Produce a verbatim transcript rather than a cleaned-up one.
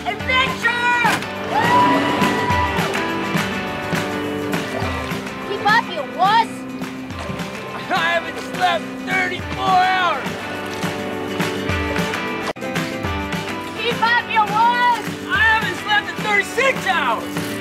Adventure! Keep up, you wuss! I haven't slept thirty-four hours! Keep up, you wuss! I haven't slept in thirty-six hours!